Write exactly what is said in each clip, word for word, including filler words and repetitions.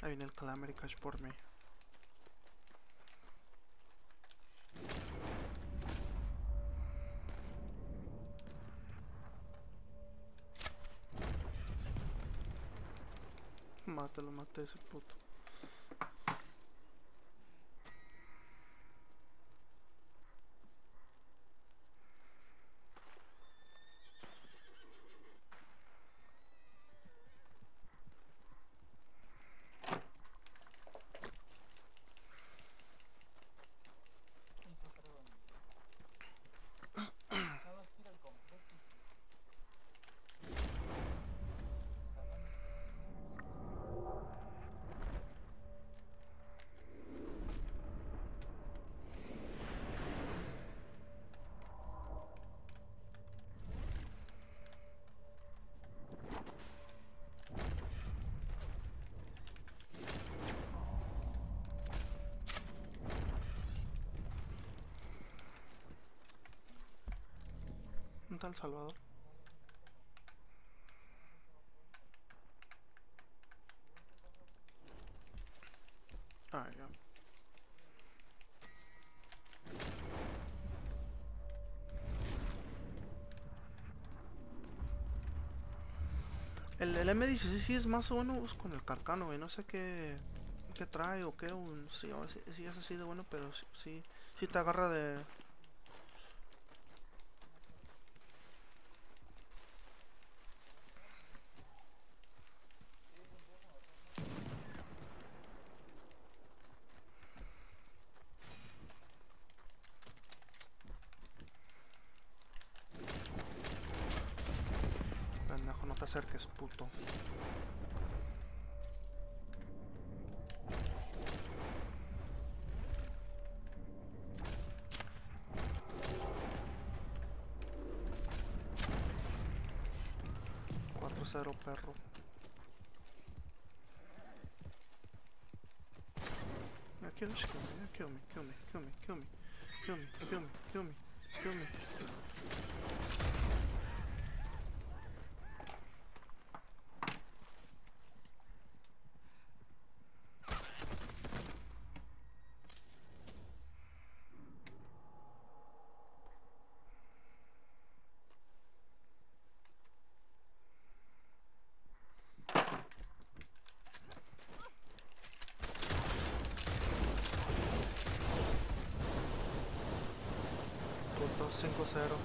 Ahí viene el Calamity Cash por mí. Mátalo, maté ese puto. ¿Dónde está El Salvador? Ah, ya. El, el M dieciséis sí es más bueno pues, con el Carcano, güey. No sé qué, qué trae o qué. Un, sí, o sí, sí es así de bueno, pero sí, sí, sí te agarra de... Pendejo, no te acerques, puto. cuatro cero, perro. Yeah, kill, just kill me, yeah, kill me, kill me, kill me, kill me, kill me, kill me, kill me, kill me. Puto, cinco cero.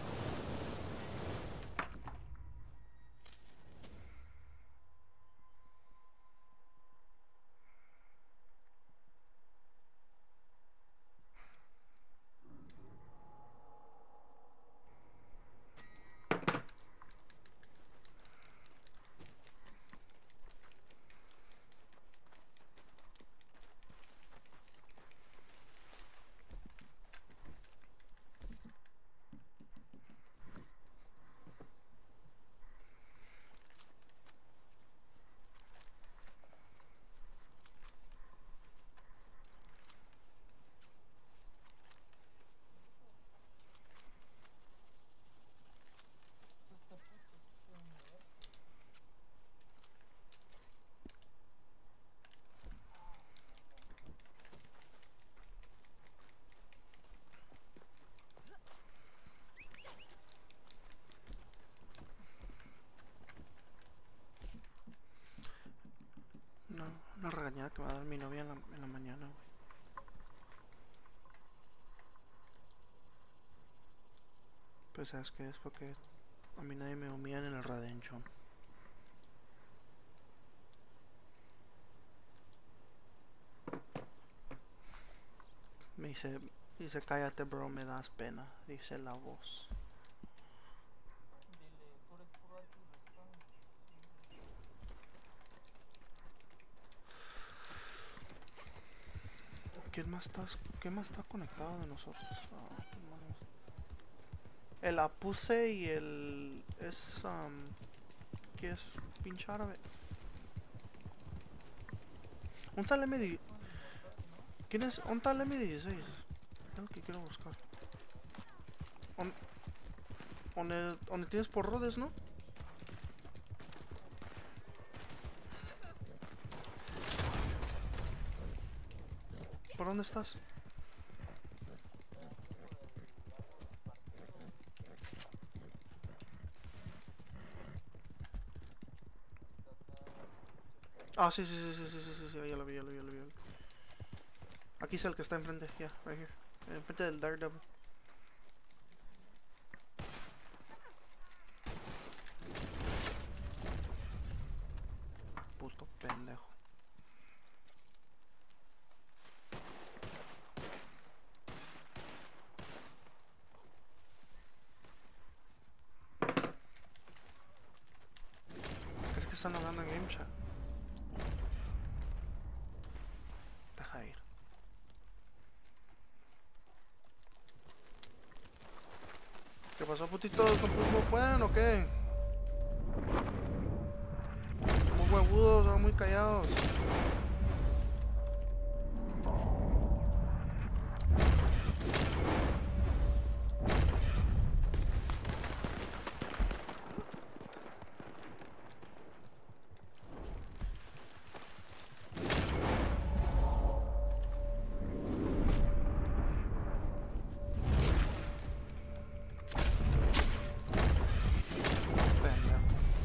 No, una regañada que me va a dar mi novia en la, en la mañana, güey. Pues sabes que es porque a mí nadie me humilla en el Redemption. Me dice, dice cállate bro, me das pena, dice la voz. ¿Quién más está, ¿Quién más está conectado de nosotros? Oh, el Apuse y el... es... Um, ¿qué es? Pinche árabe. Un tal M dieciséis. ¿Quién es? Un tal M dieciséis. Es lo que quiero buscar. On, donde, donde tienes por Rodes, ¿no? ¿Por dónde estás? Ah, sí, sí, sí, sí, sí, sí, sí, sí, ya lo vi, ya lo vi, ya lo vi. Aquí es el que está enfrente, ya, yeah, right here. Enfrente del Daredevil. Puto pendejo. ¿Crees que están hablando en Game Chat? Deja ir. ¿Qué pasó, putitos? ¿Con pulpo pueden o qué? Muy huevudos, son muy callados. Pendejo.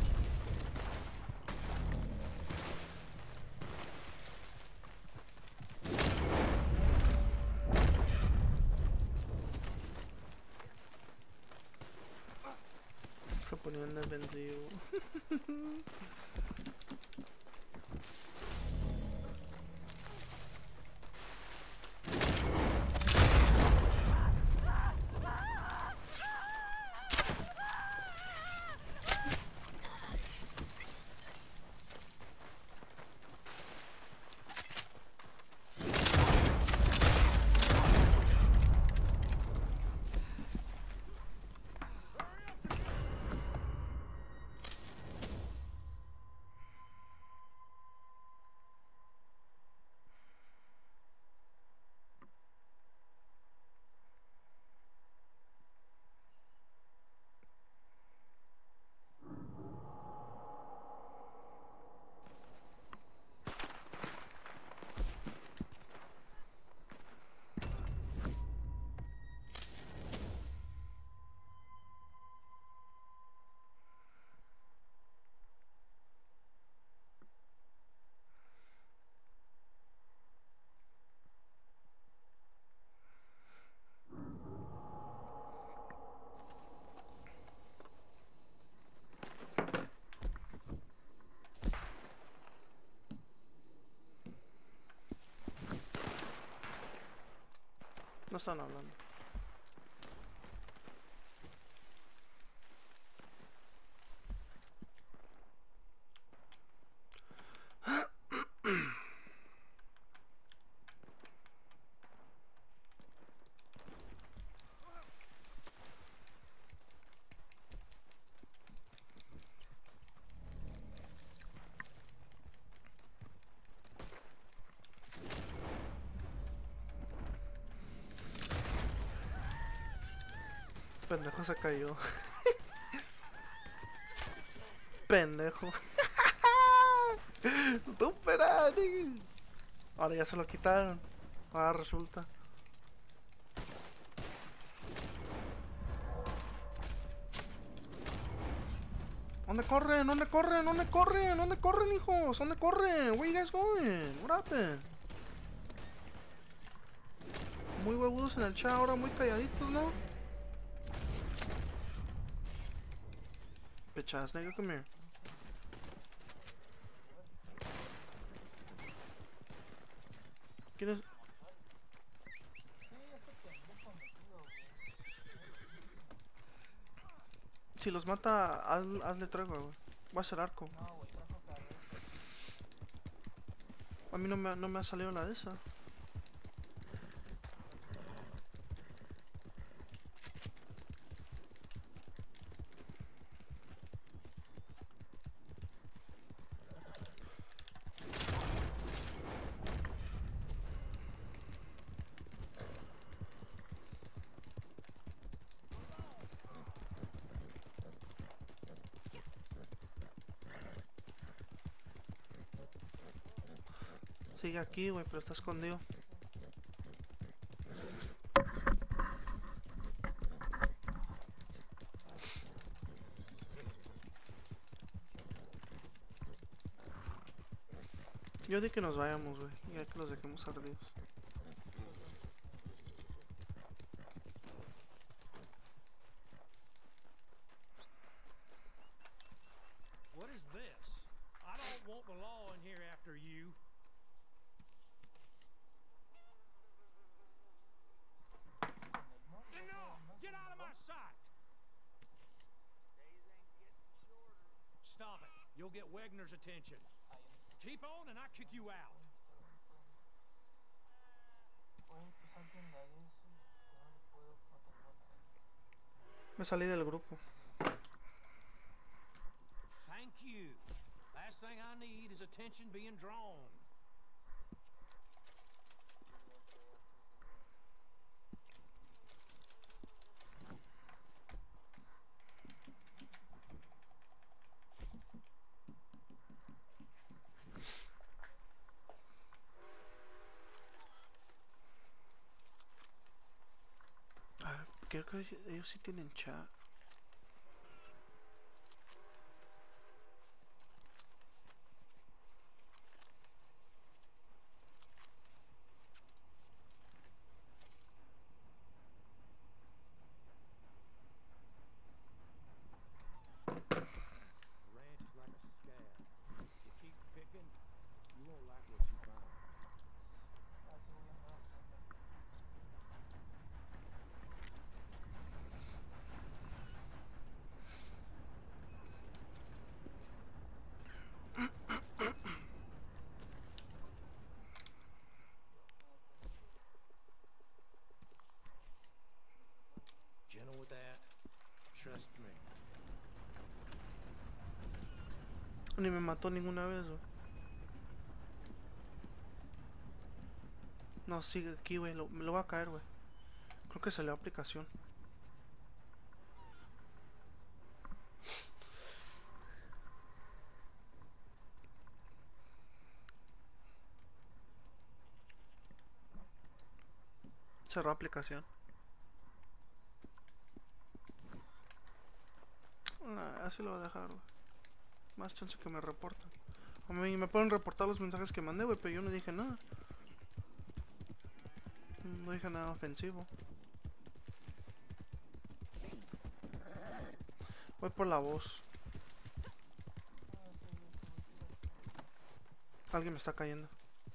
Se ponía en defensivo. No están hablando. Pendejo se cayó. Pendejo. Tú espera, nigga. Ahora ya se lo quitaron. Ahora resulta. ¿Dónde corren? ¿Dónde corren? ¿Dónde corren? ¿Dónde corren, hijos? ¿Dónde corren? Where you guys going? What happened? Muy huevudos en el chat ahora, muy calladitos, ¿no? Bitch ass nigga, come here. ¿Quién es? Si los mata, haz, hazle tregua, güey. Voy a hacer arco. A mí no me, no me ha salido la de esa. Sigue aquí, güey, pero está escondido. Yo di que nos vayamos, güey. Ya que los dejemos ardidos. What is this? I don't want the law in here after you. Enough! Get out of my sight! Stop it. You'll get Wegner's attention. Keep on and I kick you out. Me salí del grupo. Thank you. Last thing I need is attention being drawn. Ah, creo que ellos sí tienen chat. Ranch like a scab. You keep picking, you won't like what you find. Gentle with that. Trust me. Ni me mató ninguna vez, güey. No, sigue aquí, güey. Lo, me lo va a caer, güey. Creo que salió aplicación. Cerró aplicación. Nah, así lo voy a dejar, güey. Más chance que me reporten. A mí me pueden reportar los mensajes que mandé, güey, pero yo no dije nada. No dije nada ofensivo. Voy por la voz. Alguien me está cayendo.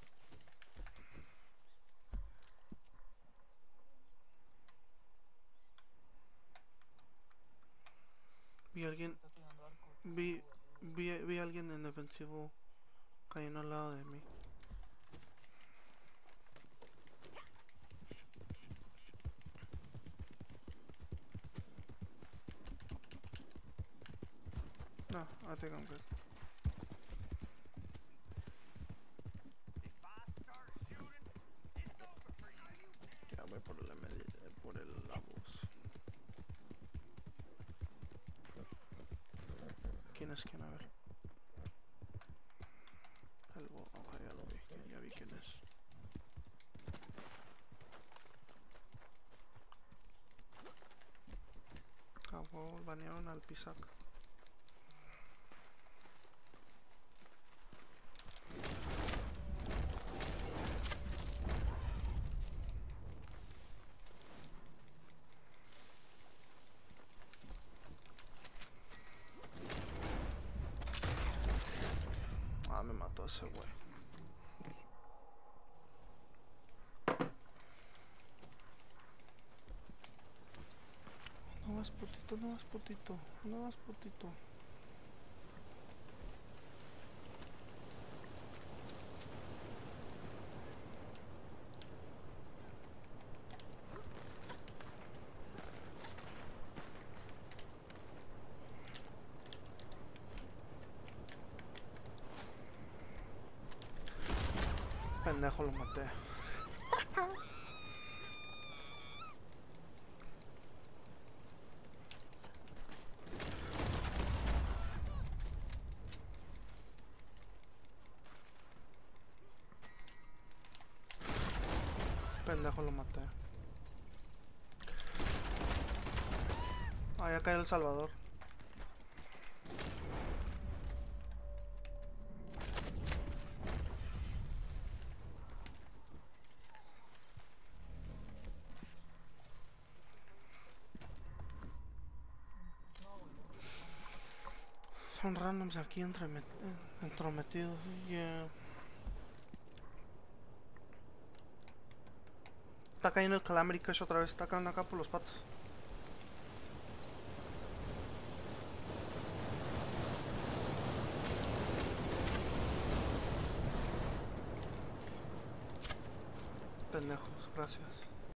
Vi a alguien. Vi, vi, vi a alguien en defensivo cayendo al lado de mí. No, I think I'm good. Ya voy por la medida, por el, la voz. ¿Quién es quién? A ver. El bo, ok, ya lo vi, ya vi quién es. Acabó, banearon al Pisaca. Ah, me mató ese güey. No vas putito, no vas putito, no vas putito. Pendejo, lo maté. Pendejo, lo maté. Ah, ya cayó El Salvador. Son randoms aquí entremet entrometidos. Yeah. Está cayendo el Calamity Cash otra vez. Está cayendo acá por los patos. Pendejos, gracias.